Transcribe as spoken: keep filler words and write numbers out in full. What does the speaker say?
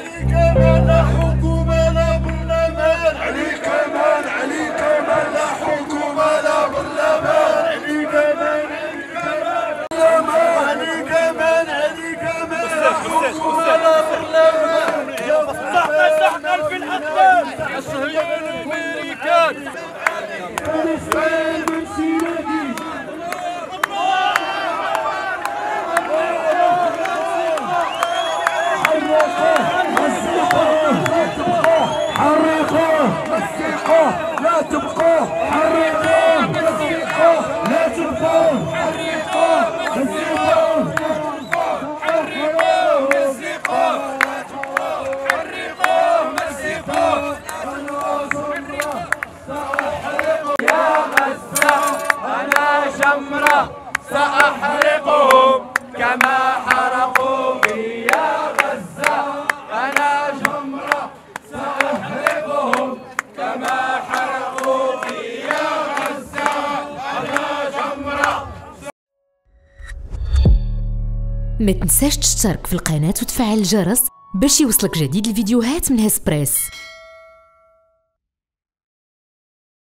علي كمان لا حكومة لا برلمان. علي كمان علي كمان لا حكومة لا برلمان. علي كمان علي كمان علي كمان لا حكومة لا برلمان. صح صح ألف الأقلام الصهيوني الأمريكان. حرقوه مسكوه لا تبقوه. حرقوه مسكوه لا تبقوه. حرقوه مسكوه حرقوه مسكوه لا تبقوه. حرقوه مسكوه. يا غزة أنا جمرة سأحرقهم كما حرقوني. يا غزة أنا جمرة سأحرقهم كما حرقوني. يا غزة أنا جمرة. ما تنساش تشترك في القناة وتفعل الجرس باش يوصلك جديد الفيديوهات من هسبريس.